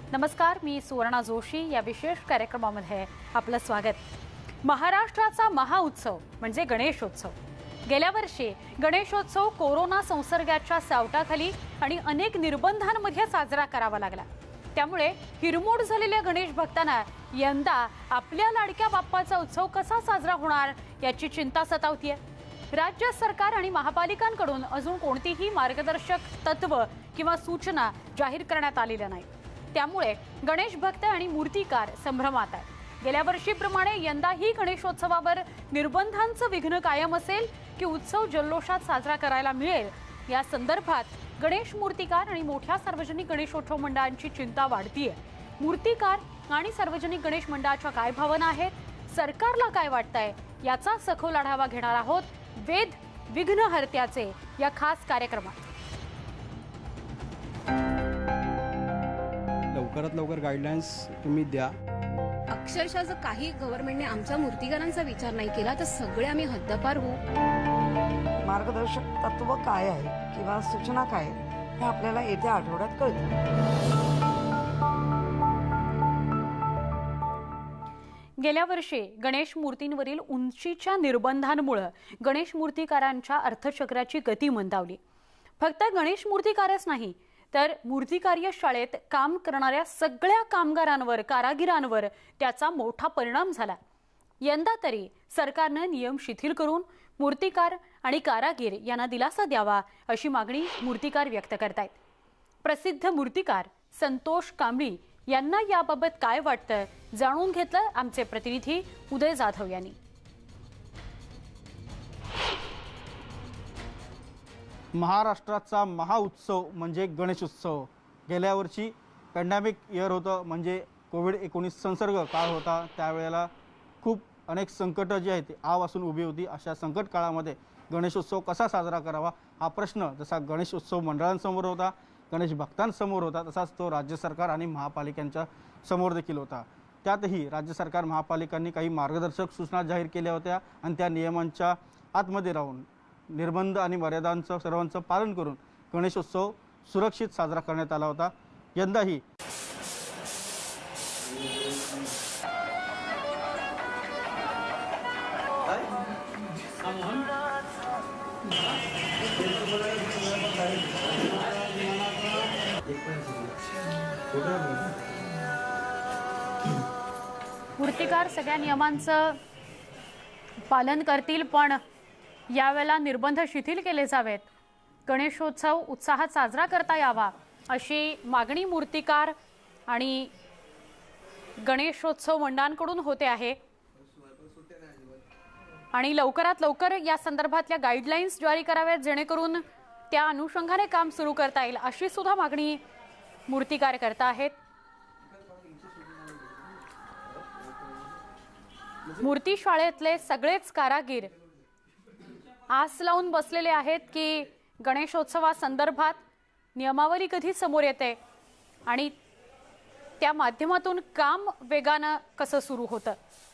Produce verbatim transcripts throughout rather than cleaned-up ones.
नमस्कार, मी सुवर्णा जोशी. या विशेष कार्यक्रमामध्ये आपलं स्वागत. महाराष्ट्राचा महाउत्सव म्हणजे गणेशोत्सव. गेल्या वर्षी गणेशोत्सव कोरोना संसर्गाच्या सावटाखाली आणि अनेक निर्बंधांमध्ये साजरा करावा लागला. त्यामुळे हिरमोड झालेल्या गणेश भक्तांना यंदा आपल्या लाडक्या बाप्पाचा उत्सव कसा साजरा होणार याची चिंता सतावतीये. राज्य सरकार आणि महापालिकांकडून अजून कोणतीही मार्गदर्शक तत्व किंवा सूचना जाहीर करण्यात आलेल्या नाही. त्यामुळे गणेश भक्त आणि मूर्तिकार संभ्रमात आहेत. गेल्या वर्षीप्रमाणे यंदाही गणेशोत्सवावर निर्बंधांचं विघ्न कायम असेल की उत्सव जल्लोषात साजरा करायला मिळेल, या संदर्भात गणेश मूर्तिकार आणि मोठ्या सार्वजनिक गणेशोत्सव मंडळांची चिंता वाढतीये. मूर्तिकार आणि सार्वजनिक गणेश मंडळाच्या काय भावना आहेत, सरकारला काय वाटतंय, याचा सखोल आढावा घेणार आहोत वेद विघ्नहर्त्याचे या खास कार्यक्रमात. लवकरात लवकर गाईडलाईन्स तुम्ही द्या. अक्षरशः जर काही गव्हर्नमेंटने आमच्या मूर्तिकारांचा विचार नाही केला तर सगळे आम्ही हद्दपार होऊ. मार्गदर्शक तत्व काय आहे किंवा सूचना काय हे आपल्याला येत्या आठवड्यात कळतं. गेल्या वर्षी गणेश मूर्तींवरील उंचीच्या निर्बंधांमुळे गणेश मूर्तिकारांच्या अर्थचक्राची गती मंदावली. फक्त गणेश मूर्तिकारच नाही तर मूर्तिकार्य शाळेत काम करणाऱ्या सगळ्या कामगारांवर, कारागिरांवर त्याचा मोठा परिणाम झाला. यंदा तरी सरकारनं नियम शिथिल करून मूर्तिकार आणि कारागीर यांना दिलासा द्यावा अशी मागणी मूर्तिकार व्यक्त करतायत. प्रसिद्ध मूर्तिकार संतोष कांबळी यांना याबाबत काय वाटतं जाणून घेतलं आमचे प्रतिनिधी उदय जाधव यांनी. महाराष्ट्राचा महाउत्सव म्हणजे गणेशोत्सव. गेल्या वर्षी पॅन्डेमिक इयर होतं, म्हणजे कोविड एकोणीस संसर्ग काळ होता. त्यावेळेला खूप अनेक संकटं जी आहेत ती आवासून उभी होती. अशा संकट काळामध्ये गणेशोत्सव कसा साजरा करावा हा प्रश्न जसा गणेशोत्सव मंडळांसमोर होता, गणेश भक्तांसमोर होता, तसाच तो राज्य सरकार आणि महापालिकांच्या समोर देखील होता. त्यातही राज्य सरकार महापालिकांनी काही मार्गदर्शक सूचना जाहीर केल्या होत्या आणि त्या नियमांच्या आतमध्ये राहून निर्बंध आणि मर्यादांचं सर्वांचं पालन करून गणेशोत्सव सुरक्षित साजरा करण्यात आला होता. यंदाही मूर्तिकार सगळ्या नियमांचं पालन करतील, पण यावेळेला निर्बंध शिथिल केले जावेत, गणेशोत्सव उत्साहात साजरा करता यावा अशी मागणी मूर्तिकार आणि गणेशोत्सव मंडळांकडून होते आहे. आणि लवकरात लवकर या संदर्भातल्या गाईडलाईन्स जारी कराव्यात जेणेकरून त्या अनुषंगाने काम सुरू करता येईल अशी सुद्धा मागणी मूर्तिकार करता आहेत. मूर्ती शाळेतले सगळेच कारागीर आस लावून बसलेले आहेत की गणेशोत्सवासंदर्भात नियमावली कधी समोर येते आणि त्या माध्यमातून काम वेगानं कसं सुरू होतं.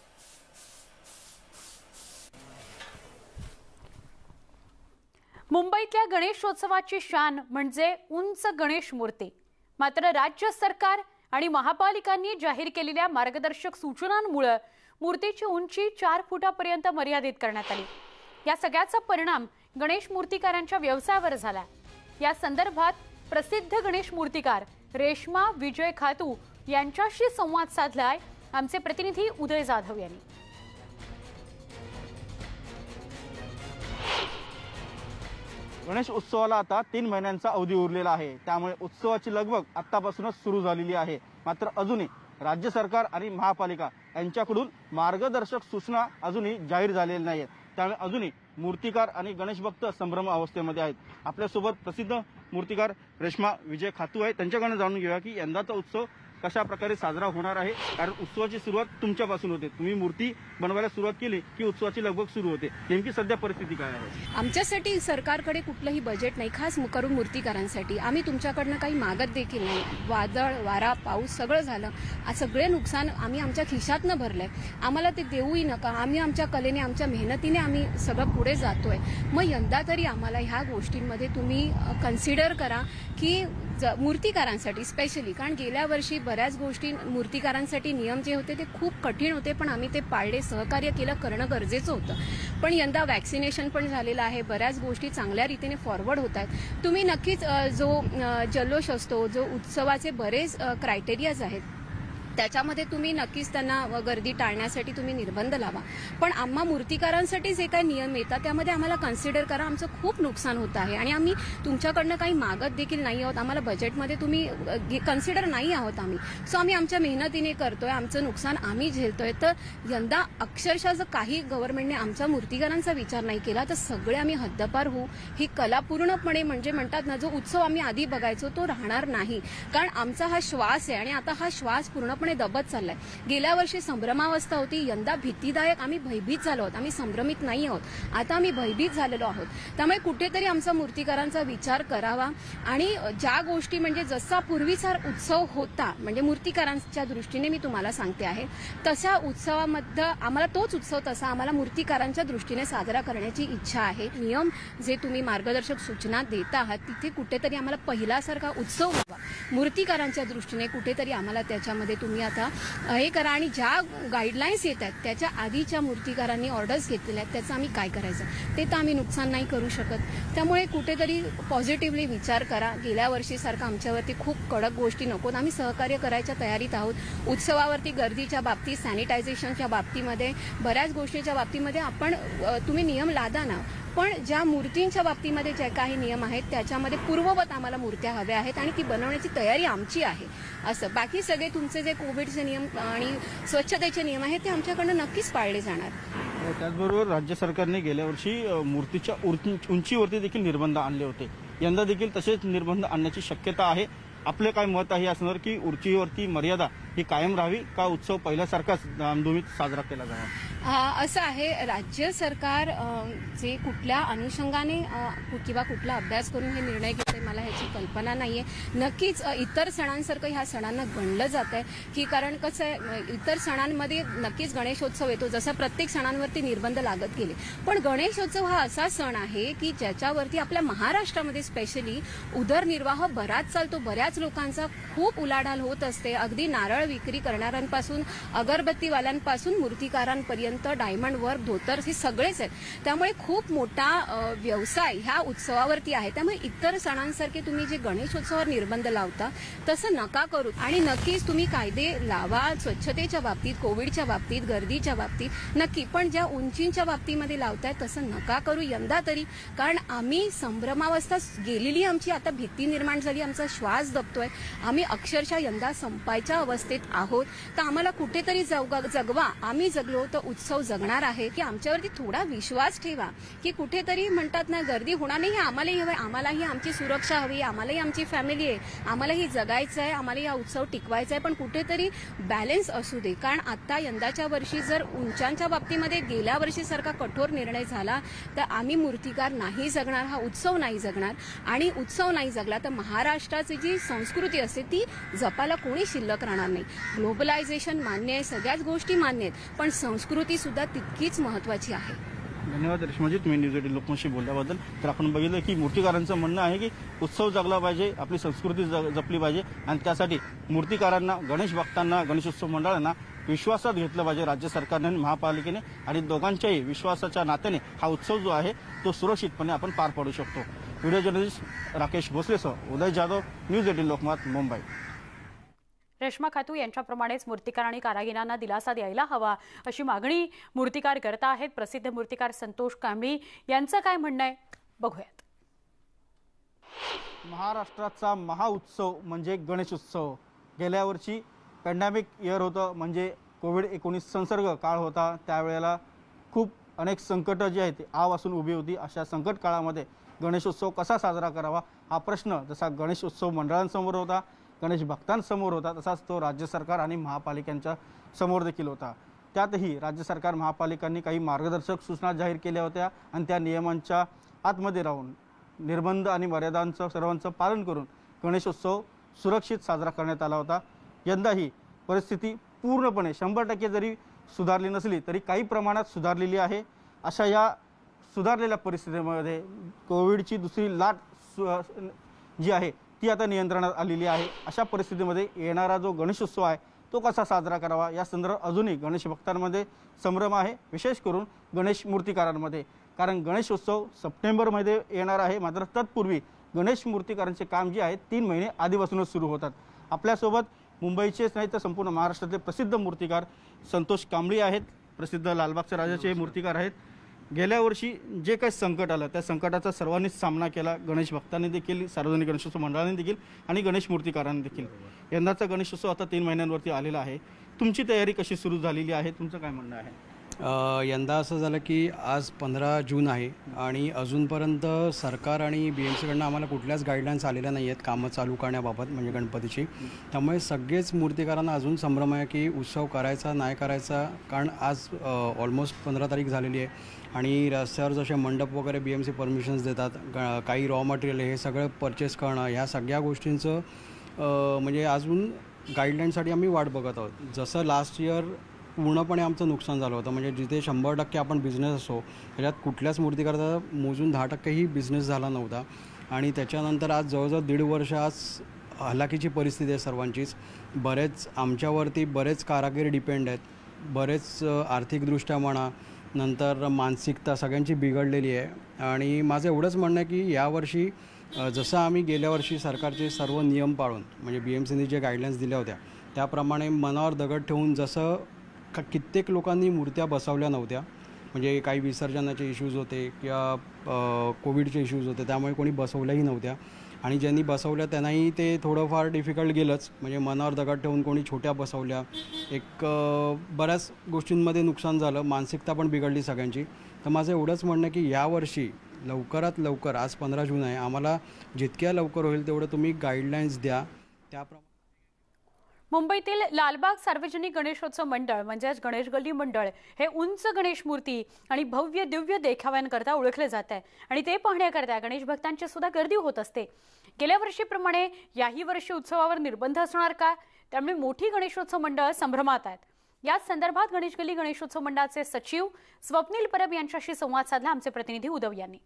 मुंबईतल्या गणेशोत्सवाची शान म्हणजे उंच गणेश मूर्ती. मात्र राज्य सरकार आणि महापालिकांनी जाहीर केलेल्या मार्गदर्शक सूचनांमुळे मूर्तीची उंची चार फुटापर्यंत मर्यादित करण्यात आली. या सगळ्याचा परिणाम गणेश मूर्तिकारांच्या व्यवसायावर झाला. या संदर्भात प्रसिद्ध गणेश मूर्तिकार रेश्मा विजय खातू यांच्याशी संवाद साधलाय आमचे प्रतिनिधी उदय जाधव यांनी. गणेश उत्सवाला आता तीन महिन्यांचा अवधी उरलेला आहे. त्यामुळे उत्सवाची लगबग आतापासूनच सुरू झालेली आहे. मात्र अजूनही राज्य सरकार आणि महापालिका यांच्याकडून मार्गदर्शक सूचना अजूनही जाहीर झालेल्या नाहीत. त्यामुळे अजूनही मूर्तिकार आणि गणेश भक्त संभ्रम अवस्थेमध्ये आहेत. आपल्यासोबत प्रसिद्ध मूर्तिकार रेश्मा विजय खातू आहे. त्यांच्याकडून जाणून घेऊया की यंदाचा उत्सव कशा प्रकारे साजरा होणार आहे. कारण उत्सवाची सुरुवात तुमच्यापासून होते. तुम्ही मूर्ती बनवायला सुरुवात केली की उत्सवाची लगबग सुरू होते. नेमकी सध्या परिस्थिती काय आहे? आमच्यासाठी सरकारकडे कुठलंही बजेट नाही, खास करून मूर्तिकारांसाठी. आम्ही तुमच्याकडनं काही मागत देखील नाही. वादळ, वारा, पाऊस सगळं झालं, सगळे नुकसान आम्ही आमच्या खिशातनं भरलंय. आम्हाला ते देऊही नका. आम्ही आमच्या कलेने, आमच्या मेहनतीने आम्ही सगळं पुढे जातोय. मग यंदा तरी आम्हाला ह्या गोष्टींमध्ये तुम्ही कन्सिडर करा की ज मूर्तिकारांसाठी स्पेशली, कारण गेल्या वर्षी बऱ्याच गोष्टी मूर्तिकारांसाठी नियम जे होते ते खूप कठीण होते, पण आम्ही ते पाळले, सहकार्य केलं, करणं गरजेचं होतं. पण यंदा वॅक्सिनेशन पण झालेलं आहे, बऱ्याच गोष्टी चांगल्या रीतीने फॉरवर्ड होत आहेत. तुम्ही नक्कीच जो जल्लोष असतो, जो उत्सवाचे बरेच क्रायटेरियाज आहेत, त्याच्यामध्ये तुम्ही नक्कीच त्यांना गर्दी टाळण्यासाठी तुम्ही निर्बंध लावा. पण आम्हा मूर्तिकारांसाठी जे काही नियम येतात त्यामध्ये आम्हाला कन्सिडर करा, आमचं खूप नुकसान होत आहे आणि आम्ही तुमच्याकडनं काही मागत देखील नाही आहोत. आम्हाला बजेटमध्ये तुम्ही कन्सिडर नाही आहोत आम्ही. सो आम्ही आमच्या मेहनतीने करतोय, आमचं नुकसान आम्ही झेलतोय. तर यंदा अक्षरशः जर काही गव्हर्नमेंटने आमच्या मूर्तिकारांचा विचार नाही केला तर सगळे आम्ही हद्दपार होऊ. ही कला पूर्णपणे म्हणजे म्हणतात ना, जो उत्सव आम्ही आधी बघायचो तो राहणार नाही, कारण आमचा हा श्वास आहे आणि आता हा श्वास पूर्णपणे दबत चाललाय. गेल्या वर्षी संभ्रमावस्था होती, यंदा भीतीदायक. आम्ही भयभीत झालो आहोत, आम्ही संभ्रमित नाही आहोत, आता आम्ही भयभीत झालेलो आहोत. त्यामुळे कुठेतरी आमचा मूर्तिकारांचा विचार करावा आणि ज्या गोष्टी म्हणजे जसा पूर्वीचा उत्सव होता, म्हणजे मूर्तिकारांच्या दृष्टीने मी तुम्हाला सांगते आहे, तशा उत्सवामध्ये आम्हाला तोच उत्सव तसा आम्हाला मूर्तिकारांच्या दृष्टीने साजरा करण्याची इच्छा आहे. नियम जे तुम्ही मार्गदर्शक सूचना देता आहात तिथे कुठेतरी आम्हाला पहिल्यासारखा उत्सव व्हावा. मूर्तिकारांच्या दृष्टीने कुठेतरी आम्हाला त्याच्यामध्ये तुम्ही आता हे करा. आणि ज्या गाईडलाईन्स येत आहेत त्याच्या आधीच्या मूर्तिकारांनी ऑर्डर्स घेतलेल्या आहेत त्याचं आम्ही काय करायचं ते तर आम्ही नुकसान नाही करू शकत. त्यामुळे कुठेतरी पॉझिटिव्हली विचार करा. गेल्या वर्षीसारखं आमच्यावरती खूप कडक गोष्टी नकोत. आम्ही सहकार्य करायच्या तयारीत आहोत. उत्सवावरती गर्दीच्या बाबतीत, सॅनिटायझेशनच्या बाबतीमध्ये, बऱ्याच गोष्टीच्या बाबतीमध्ये आपण तुम्ही नियम लादा ना, पण ज्या मूर्तींच्या बाबतीमध्ये जे काही नियम आहेत त्याच्यामध्ये पूर्ववत आम्हाला मूर्त्या हव्या आहेत आणि ती बनवण्याची तयारी आमची आहे. असं बाकी सगळे तुमचे जे कोविडचे नियम आणि स्वच्छतेचे नियम आहेत ते आमच्याकडनं नक्कीच पाळले जाणार. त्याचबरोबर राज्य सरकारने गेल्या वर्षी मूर्तीच्या उंचीवरती देखील निर्बंध आणले होते. यंदा देखील तसेच निर्बंध आणण्याची शक्यता आहे. आपलं काय मत आहे यासंदर्भात की उंचीवरती मर्यादा ही कायम राहावी का उत्सव पहिल्यासारखाच धामधुमीत साजरा केला जावा? असं आहे, राज्य सरकार जे कुठल्या अनुषंगाने किंवा कुठला अभ्यास करून हे निर्णय घेते मला ह्याची कल्पना नाहीये. नक्कीच इतर सणांसारखं ह्या सणांना गणलं जात आहे की, कारण कसं आहे, इतर सणांमध्ये नक्कीच गणेशोत्सव येतो, जसं प्रत्येक सणांवरती निर्बंध लागत गेले, पण गणेशोत्सव हा असा सण आहे की ज्याच्यावरती आपल्या महाराष्ट्रामध्ये स्पेशली उदरनिर्वाह बराच चालतो. बऱ्याच लोकांचा खूप उलाढाल होत असते. अगदी नारळ विक्री करणाऱ्यांपासून अगरबत्तीवाल्यांपासून मूर्तिकारांपर्यंत डायमंड वर्क, धोतर हे सगळेच आहेत. त्यामुळे खूप मोठा व्यवसाय ह्या उत्सवावरती आहे. त्यामुळे इतर सणांसारखे तुम्ही जे गणेशोत्सवावर निर्बंध लावता तसं नका करू. आणि नक्कीच तुम्ही कायदे लावा स्वच्छतेच्या बाबतीत, कोविडच्या बाबतीत, गर्दीच्या बाबतीत नक्की, पण ज्या उंचींच्या बाबतीमध्ये लावताय तसं नका करू यंदा तरी. कारण आम्ही संभ्रमावस्था गेलेली, आमची आता भीती निर्माण झाली, आमचा श्वास दबतोय, आम्ही अक्षरशः यंदा संपायच्या अवस्थेत आहोत. तर आम्हाला कुठेतरी जगवा. आम्ही जगलो तर उत्सव जगणार आहे. की आमच्यावरती थोडा विश्वास ठेवा की कुठेतरी म्हणतात ना, गर्दी होणार नाही, आम्हालाही हवं, आम्हालाही आमची सुरक्षा हवी, आम्हालाही आमची फॅमिली आहे, आम्हालाही जगायचं आहे, आम्हाला हा उत्सव टिकवायचा आहे, पण कुठेतरी बॅलन्स असू दे. कारण आता यंदाच्या वर्षी जर उंचांच्या बाबतीमध्ये गेल्या वर्षीसारखा कठोर निर्णय झाला तर आम्ही मूर्तिकार नाही जगणार, हा उत्सव नाही जगणार. आणि उत्सव नाही जगला तर महाराष्ट्राची जी संस्कृती असते ती जपायला कोणी शिल्लक राहणार नाही. ग्लोबलायझेशन मान्य आहे, सगळ्याच गोष्टी मान्य आहेत, पण संस्कृती सुद्धा तितकीच महत्वाची आहे. धन्यवाद रेश्माजी, तुम्ही न्यूज एटीन लोकमतशी बोलल्याबद्दल. तर आपण बघितलं की मूर्तिकारांचं म्हणणं आहे की उत्सव जगला पाहिजे, आपली संस्कृती जपली पाहिजे आणि त्यासाठी मूर्तिकारांना, गणेश भक्तांना, गणेशोत्सव मंडळांना विश्वासात घेतलं पाहिजे राज्य सरकारने आणि महापालिकेने. आणि दोघांच्याही विश्वासाच्या नात्याने हा उत्सव जो आहे तो सुरक्षितपणे आपण पार पाडू शकतो. व्हिडिओ जर्नलिस्ट राकेश भोसलेसह उदय जाधव, न्यूज एटीन लोकमत, मुंबई. रेश्मा खातू यांच्याप्रमाणेच मूर्तिकार आणि कारागिरांना दिलासा द्यायला हवा अशी मागणी मूर्तिकार करत आहेत. प्रसिद्ध मूर्तिकार संतोष कांबळी यांचं काय म्हणणं आहे बघूयात. महाराष्ट्राचा महाउत्सव म्हणजे गणेशोत्सव. गेल्या वर्षी पॅन्डेमिक इयर होतं, म्हणजे कोविड एकोणीस संसर्ग काळ होता. त्यावेळेला खूप अनेक संकटं जी आहेत आ वासून उभी होती. अशा संकट काळामध्ये गणेशोत्सव कसा साजरा करावा हा प्रश्न जसा गणेशोत्सव मंडळांसमोर होता, गणेश भक्तांसमोर होता, तसाच तो राज्य सरकार आणि महापालिकांच्या समोर देखील होता. त्यातही राज्य सरकार, महापालिकांनी काही मार्गदर्शक सूचना जाहीर केल्या होत्या आणि त्या नियमांच्या आतमध्ये राहून निर्बंध आणि मर्यादांचं सर्वांचं पालन करून गणेशोत्सव सुरक्षित साजरा करण्यात आला होता. यंदाही परिस्थिती पूर्णपणे शंभर टक्के जरी सुधारली नसली तरी काही प्रमाणात सुधारलेली आहे. अशा या सुधारलेल्या परिस्थितीमध्ये कोविडची दुसरी लाट जी आहे ती ती आता नियंत्रणात आलेली आहे. अशा परिस्थितीमध्ये येणारा जो गणेशोत्सव आहे तो कसा साजरा करावा या संदर्भात अजूनही गणेश भक्तांमध्ये संभ्रम आहे, विशेष करून गणेश मूर्तिकारांमध्ये. कारण गणेशोत्सव सप्टेंबरमध्ये येणार आहे, मात्र तत्पूर्वी गणेश मूर्तिकारांचे काम जे आहे तीन महिने आधीपासूनच सुरू होतात. आपल्यासोबत मुंबईचेच नाही तर संपूर्ण महाराष्ट्रातले प्रसिद्ध मूर्तिकार संतोष कांबळी आहेत, प्रसिद्ध लालबागच्या राजाचे मूर्तिकार आहेत. गेल्या वर्षी जे काही संकट आलं त्या संकटाचा सर्वांनीच सामना केला, गणेश भक्तांनी देखील, सार्वजनिक गणेशोत्सव मंडळाने देखील आणि गणेश मूर्तिकारांनी देखील. यंदाचा गणेशोत्सव आता तीन महिन्यांवरती आलेला आहे. तुमची तयारी कशी सुरू झालेली आहे, तुमचं काय म्हणणं आहे? यंदा असं झालं की आज पंधरा जून आहे आणि अजूनपर्यंत सरकार आणि बी एम सीकडनं आम्हाला कुठल्याच गाईडलाईन्स आलेल्या नाही आहेत कामं चालू करण्याबाबत, म्हणजे गणपतीची. त्यामुळे सगळेच मूर्तिकारांना अजून संभ्रम आहे की उत्सव करायचा नाही करायचा. कारण आज ऑलमोस्ट पंधरा तारीख झालेली आहे आणि रस्त्यावर जसे मंडप वगैरे बी एम सी परमिशन्स देतात, काही रॉ मटेरियल हे सगळं परचेस करणं, ह्या सगळ्या गोष्टींचं म्हणजे अजून गाईडलाईनसाठी आम्ही वाट बघत आहोत. जसं लास्ट इयर पूर्णपणे आमचं नुकसान झालं होतं, म्हणजे जिथे शंभर टक्के आपण बिझनेस असो त्याच्यात कुठल्याच मूर्तिकाराचा मोजून दहा टक्केही बिझनेस झाला नव्हता. आणि त्याच्यानंतर आज जवळजवळ दीड वर्ष आज हलाखीची परिस्थिती आहे सर्वांचीच. बरेच आमच्यावरती बरेच कारागीर डिपेंड आहेत, बरेच आर्थिकदृष्ट्या म्हणा, नंतर मानसिकता सगळ्यांची बिघडलेली आहे. आणि माझं एवढंच म्हणणं आहे की यावर्षी जसं आम्ही गेल्या वर्षी सरकारचे सर्व नियम पाळून, म्हणजे बी एम सीने जे गाईडलाईन्स दिल्या होत्या त्याप्रमाणे मनावर दगड ठेवून, जसं का कित्येक लोकांनी मूर्त्या बसवल्या नव्हत्या, म्हणजे काही विसर्जनाचे इश्यूज होते किंवा कोविडचे इश्यूज होते, त्यामुळे कोणी बसवल्याही नव्हत्या. आणि ज्यांनी बसवल्या त्यांनाही ते थोडंफार डिफिकल्ट गेलंच, म्हणजे मनावर दगड ठेवून कोणी छोट्या बसवल्या, एक बऱ्याच गोष्टींमध्ये नुकसान झालं, मानसिकता पण बिघडली सगळ्यांची. तर माझं एवढंच म्हणणं की यावर्षी लवकरात लवकर, आज पंधरा जून आहे, आम्हाला जितक्या लवकर होईल तेवढं तुम्ही गाईडलाईन्स द्या. त्याप्रमाणे मुंबईतील लालबाग सार्वजनिक गणेशोत्सव मंडळ म्हणजेच गणेश गल्ली मंडळ हे उंच गणेश मूर्ती आणि भव्य दिव्य देखाव्यांकरता ओळखले जात आहे आणि ते पाहण्याकरता गणेश भक्तांची सुद्धा गर्दी होत असते. गेल्या वर्षीप्रमाणे याही वर्षी उत्सवावर निर्बंध असणार का, त्यामुळे मोठी गणेशोत्सव मंडळ संभ्रमात आहेत. याच संदर्भात गणेश गल्ली गणेशोत्सव मंडळाचे सचिव स्वप्नील परब यांच्याशी संवाद साधला आमचे प्रतिनिधी उदव यांनी.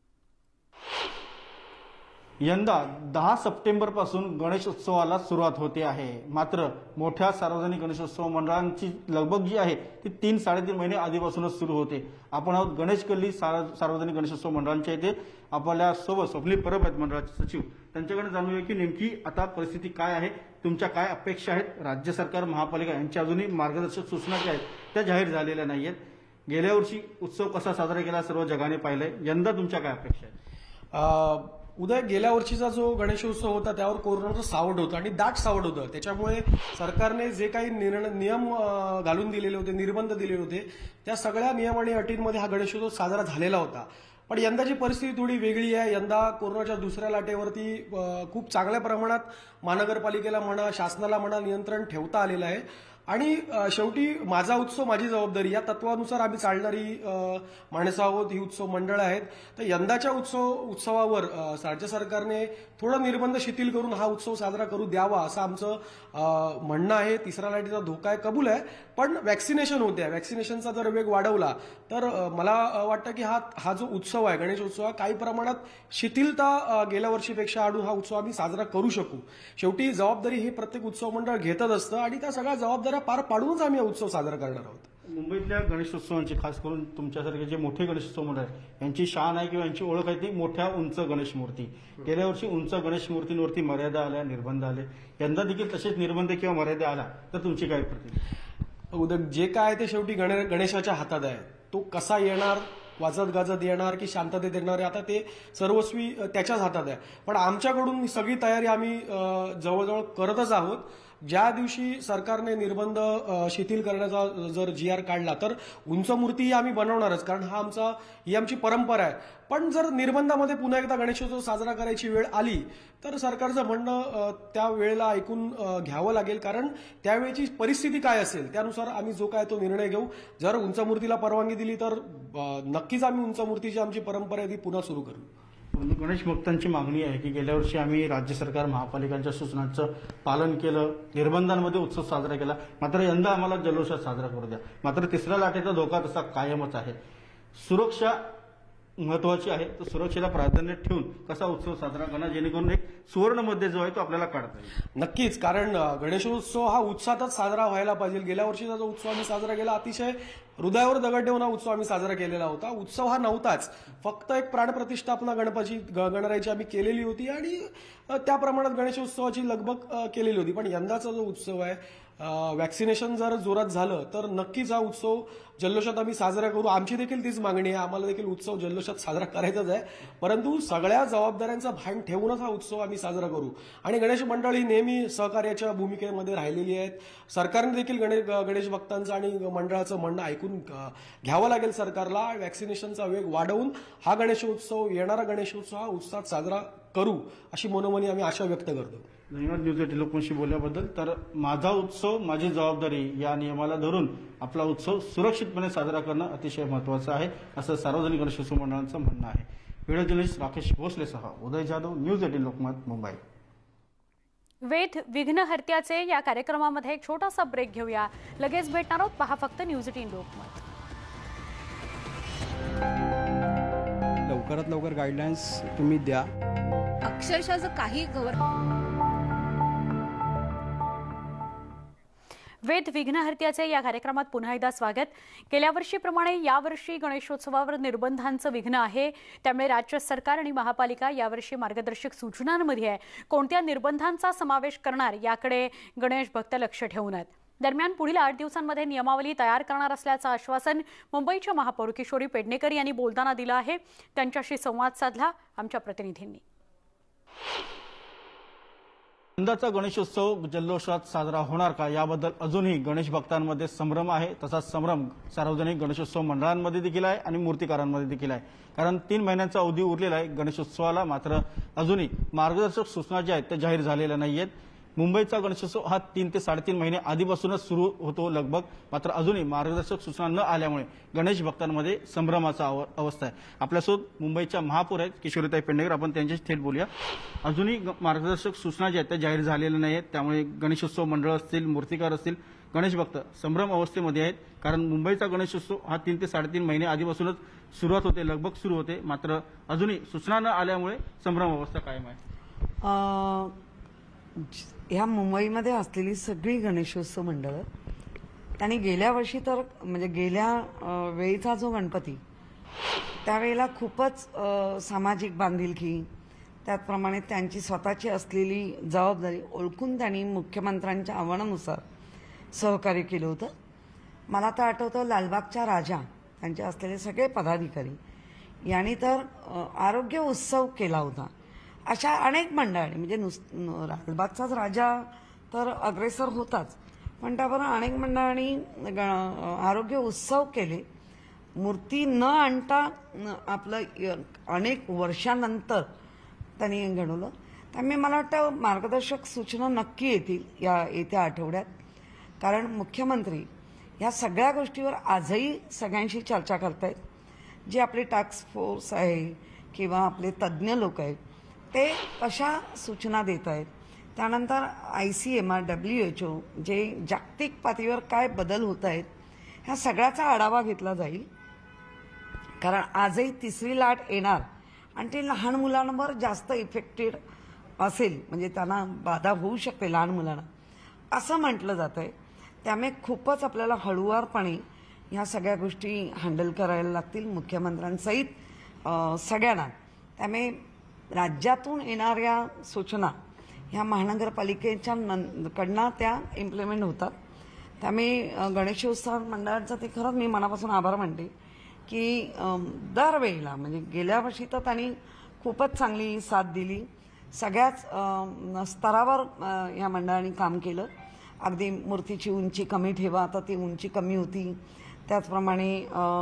यंदा दहा सप्टेंबर पासून गणेशोत्सवाला सुरुवात होते आहे, मात्र मोठ्या सार्वजनिक गणेशोत्सव मंडळांची लगबग जी आहे ती तीन साडेतीन महिने आधीपासूनच सुरू होते. आपण आहोत गणेश गल्ली सार्वजनिक गणेशोत्सव मंडळांच्या इथे. आपल्या सोबत स्वप्नील परब आहेत, मंडळाचे सचिव. त्यांच्याकडे जाणूया की नेमकी आता परिस्थिती काय आहे, तुमच्या काय अपेक्षा आहेत. राज्य सरकार, महापालिका यांच्या अजूनही मार्गदर्शक सूचना ज्या आहेत त्या जाहीर झालेल्या नाही आहेत. गेल्या वर्षी उत्सव कसा साजरा केला सर्व जगाने पाहिलंय, यंदा तुमच्या काय अपेक्षा आहेत? उदय, गेल्या वर्षीचा जो गणेशोत्सव होता त्यावर कोरोनाचं सावट होतं आणि दाट सावट होतं. त्याच्यामुळे सरकारने जे काही निर्णय नियम घालून दिलेले होते, निर्बंध दिलेले होते, त्या सगळ्या नियम आणि अटींमध्ये हा गणेशोत्सव साजरा झालेला होता. पण यंदाची परिस्थिती थोडी वेगळी आहे. यंदा कोरोनाच्या दुसऱ्या लाटेवरती खूप चांगल्या प्रमाणात महानगरपालिकेला म्हणा, शासनाला म्हणा, नियंत्रण ठेवता आलेलं आहे. आणि शेवटी माझा उत्सव माझी जबाबदारी या तत्वानुसार आम्ही चालणारी माणसं आहोत, ही उत्सव मंडळ आहेत. तर यंदाच्या उत्सव उत्सवावर राज्य सरकारने थोडं निर्बंध शिथिल करून हा उत्सव साजरा करू द्यावा असं आमचं म्हणणं आहे. तिसऱ्या लाटेचा धोका आहे, कबूल आहे, पण वॅक्सिनेशन होते, वॅक्सिनेशनचा जर वेग वाढवला तर मला वाटतं की हा हा जो उत्सव आहे गणेशोत्सव हा काही प्रमाणात शिथिलता गेल्या वर्षीपेक्षा आणून हा उत्सव आम्ही साजरा करू शकू. शेवटी जबाबदारी ही प्रत्येक उत्सव मंडळ घेतच असतं आणि त्या सगळ्या जबाबदाऱ्या पार पाडूनच आम्ही उत्सव साजरा करणार आहोत. मुंबईतल्या गणेशोत्सवांची, खास करून तुमच्यासारखे जे मोठे गणेशोत्सव मंडळ आहेत यांची शान आहे किंवा यांची ओळख आहे ती मोठ्या उंच गणेश मूर्ती. गेल्या वर्षी उंच गणेश मूर्तींवरती मर्यादा आल्या, निर्बंध आले, यंदा देखील तसेच निर्बंध किंवा मर्यादा आला तर तुमची काय प्रतिक्रिया? उदक, जे काय ते शेवटी गणे गणेशाच्या हातात आहे. तो कसा येणार, वाजत गाजत येणार की शांततेत येणार, आता ते सर्वस्वी त्याच्याच हातात आहे. पण आमच्याकडून सगळी तयारी आम्ही जवळजवळ करतच आहोत. ज्या दिवशी सरकारने निर्बंध शिथिल करण्याचा जर जी आर काढला तर उंच मूर्ती आम्ही बनवणारच, कारण हा आमचा ही आमची परंपरा आहे. पण जर निर्बंधामध्ये पुन्हा एकदा गणेशोत्सव साजरा करायची वेळ आली तर सरकारचं म्हणणं त्या वेळेला ऐकून घ्यावं लागेल, कारण त्यावेळेची परिस्थिती काय असेल त्यानुसार आम्ही जो काय तो निर्णय घेऊ. जर उंच मूर्तीला परवानगी दिली तर नक्कीच आम्ही उंच मूर्तीची आमची परंपरा आहे ती पुन्हा सुरू करू. गणेश भक्तांची मागणी आहे की गेल्या वर्षी आम्ही राज्य सरकार, महापालिकांच्या सूचनांचं पालन केलं, निर्बंधांमध्ये उत्सव साजरा केला, मात्र यंदा आम्हाला जल्लोषात साजरा करू द्या. मात्र तिसऱ्या लाटेचा धोका तसा कायमच आहे. सुरक्षा महत्वाची आहे, तर सुरक्षेला प्राधान्य ठेवून कसा उत्सव साजरा करणार जेणेकरून एक सुवर्ण मध्ये जो आहे तो आपल्याला काढता येईल. नक्कीच, कारण गणेशोत्सव हा उत्साहातच साजरा व्हायला पाहिजे. गेल्या वर्षीचा जो उत्सव आम्ही साजरा केला अतिशय हृदयावर दगड ठेवून हा उत्सव आम्ही साजरा केलेला होता. उत्सव हा नव्हताच, फक्त एक प्राणप्रतिष्ठापना गणपती गणरायाची आम्ही केलेली होती आणि त्या प्रमाणात गणेशोत्सवाची लगबग केलेली होती. पण यंदाचा जो उत्सव आहे, वॅक्सिनेशन जर जोरात झालं तर नक्कीच हा उत्सव जल्लोषात आम्ही साजरा करू. आमची देखील तीच मागणी आहे, आम्हाला देखील उत्सव जल्लोषात साजरा करायचाच आहे, परंतु सगळ्या जबाबदाऱ्यांचा भान ठेवूनच हा उत्सव आम्ही साजरा करू. आणि गणेश मंडळ ही नेहमी सहकार्याच्या भूमिकेमध्ये राहिलेली आहेत. सरकारने देखील गणेश गणेश भक्तांचं आणि मंडळाचं म्हणणं ऐकून घ्यावं लागेल सरकारला. वॅक्सिनेशनचा वेग वाढवून हा गणेशोत्सव, येणारा गणेशोत्सव हा उत्साहात साजरा करू अशी मनोमनी आम्ही आशा व्यक्त करतो. धन्यवाद न्यूज एटीन लोकमतशी बोलल्याबद्दल. तर माझा उत्सव माझी जबाबदारी या नियमाला धरून आपला उत्सव सुरक्षितपणे साजरा करणं अतिशय महत्त्वाचं आहे, असं सार्वजनिक गणेशोत्सव मंडळाचं म्हणणं आहे. व्हिडिओ जर्नलिस्ट राकेश भोसलेसह उदय जाधव, न्यूज एटीन लोकमत, मुंबई. वेद विघ्नहर्त्याचे या कार्यक्रमामध्ये एक छोटासा ब्रेक घेऊया, लगेच भेटणार आहोत. पहा फक्त न्यूज एटीन लोकमत. लवकरात लवकर गाईडलाईन्स तुम्ही द्या. अक्षरशः जर काही गव्हर्नमेंट वेद विघ्नहर्त्याचे या कार्यक्रमात पुन्हा एकदा स्वागत. गेल्या वर्षीप्रमाणे यावर्षी गणेशोत्सवावर निर्बंधांचं विघ्न आहे, त्यामुळे राज्य सरकार आणि महापालिका यावर्षी मार्गदर्शक सूचनांमध्ये कोणत्या निर्बंधांचा समावेश करणार याकडे गणेश भक्त लक्ष ठेवून आहेत. दरम्यान पुढील आठ दिवसांमध्ये नियमावली तयार करणार असल्याचं आश्वासन मुंबईच्या महापौर किशोरी पेडणेकर यांनी बोलताना दिलं आहे. त्यांच्याशी संवाद साधला आमच्या प्रतिनिधींनी. यंदाचा गणेशोत्सव जल्लोषात साजरा होणार का याबद्दल अजूनही गणेश भक्तांमध्ये संभ्रम आहे. तसाच संभ्रम सार्वजनिक गणेशोत्सव मंडळांमध्ये देखील आहे आणि मूर्तिकारांमध्ये देखील आहे. कारण तीन महिन्यांचा अवधी उरलेला आहे गणेशोत्सवाला, मात्र अजूनही मार्गदर्शक सूचना ज्या आहेत त्या जाहीर झालेल्या नाहीयेत. मुंबईचा गणेशोत्सव हा तीन ते साडेतीन महिने आधीपासूनच सुरू होतो लगभग, मात्र अजूनही मार्गदर्शक सूचना न आल्यामुळे गणेश भक्तांमध्ये संभ्रमाचा अवस्था आहे. आपल्यासोबत मुंबईच्या महापौर आहेत किशोरीताई पेडणेकर, आपण त्यांच्याशी थेट बोलूया. अजूनही मार्गदर्शक सूचना ज्या आहेत त्या जाहीर झालेल्या नाही आहेत, त्यामुळे गणेशोत्सव मंडळ असतील, मूर्तिकार असतील, गणेश भक्त संभ्रम अवस्थेमध्ये आहेत. कारण मुंबईचा गणेशोत्सव हा तीन ते साडेतीन महिने आधीपासूनच सुरुवात होते, लगभग सुरू होते, मात्र अजूनही सूचना न आल्यामुळे संभ्रम अवस्था कायम आहे. ह्या मुंबईमध्ये असलेली सगळी गणेशोत्सव मंडळं त्यांनी गेल्या वर्षी तर म्हणजे गेल्या वेळीचा जो गणपती त्यावेळेला खूपच सामाजिक बांधिलकी, त्याचप्रमाणे त्यांची स्वतःची असलेली जबाबदारी ओळखून त्यांनी मुख्यमंत्र्यांच्या आव्हानानुसार सहकार्य केलं होतं. मला तर आठवतं लालबागच्या राजा त्यांचे असलेले सगळे पदाधिकारी यांनी तर आरोग्य उत्सव केला होता. अशा अनेक मंडळांनी म्हणजे नुस लालबागचाच राजा तर अग्रेसर होताच, पण त्याबरोबर अनेक मंडळांनी आरोग्य उत्सव केले. मूर्ती न आणता आपलं अनेक वर्षानंतर त्यांनी घडवलं. त्यामुळे मला वाटतं मार्गदर्शक सूचना नक्की येतील या येत्या आठवड्यात, कारण मुख्यमंत्री या सगळ्या गोष्टीवर आजही सगळ्यांशी चर्चा करतायत. जे आपले टास्क फोर्स आहे किंवा आपले तज्ज्ञ लोक आहेत ते कशा सूचना देत आहेत, त्यानंतर I C M R, W H O जे जागतिक पातळीवर काय बदल होत आहेत ह्या सगळ्याचा आढावा घेतला जाईल. कारण आजही तिसरी लाट येणार आणि ती लहान मुलांवर जास्त इफेक्टेड असेल, म्हणजे त्यांना बाधा होऊ शकते लहान मुलांना असं म्हटलं जात आहे. त्यामुळे खूपच आपल्याला हळूवारपणे ह्या सगळ्या गोष्टी हँडल करायला लागतील मुख्यमंत्र्यांसहित सगळ्यांना. त्यामुळे राज्यातून येणाऱ्या सूचना ह्या महानगरपालिकेच्या कडनं त्या इम्प्लिमेंट होतात. त्यामुळे गणेशोत्सव मंडळाचा ते खरंच मी मनापासून आभार मानते की दरवेळेला म्हणजे गेल्या वर्षी तर त्यांनी खूपच चांगली साथ दिली. सगळ्याच स्तरावर या मंडळाने काम केलं. अगदी मूर्तीची उंची कमी ठेवा तर ती उंची कमी होती, त्याचप्रमाणे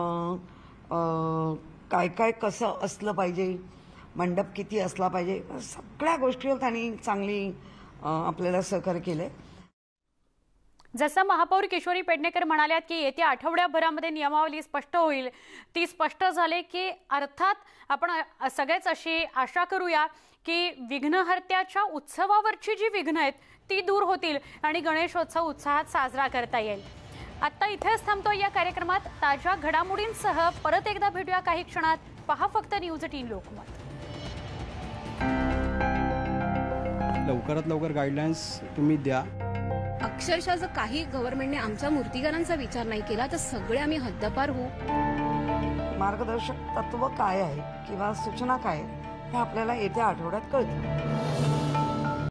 काय काय कसं असलं पाहिजे, मंडप किती असला पाहिजे, सगळ्या गोष्टीवर त्यांनी चांगली आपल्याला सहकार्य केलंय. जसं महापौर किशोरी पेडणेकर म्हणाल्यात की येत्या आठवड्याभरामध्ये नियमावली स्पष्ट होईल, ती स्पष्ट झाले की अर्थात आपण सगळेच अशी आशा करूया की विघ्नहर्त्याच्या उत्सवावरची जी विघ्न आहेत ती दूर होतील आणि गणेशोत्सव उत्साहात साजरा करता येईल. आता इथेच थांबतो या कार्यक्रमात. ताज्या घडामोडींसह परत एकदा भेटूया काही क्षणात. पहा फक्त न्यूज एटीन लोकमत. लवकरात लवकर गाईडलाईन्स तुम्ही द्या. अक्षरशः जर काही गव्हर्नमेंटने आमच्या मूर्तिकारांचा विचार नाही केला तर सगळे आम्ही हद्दपार होऊ. मार्गदर्शक तत्व काय आहे किंवा सूचना काय आहे हे आपल्याला येत्या आठवड्यात कळतील.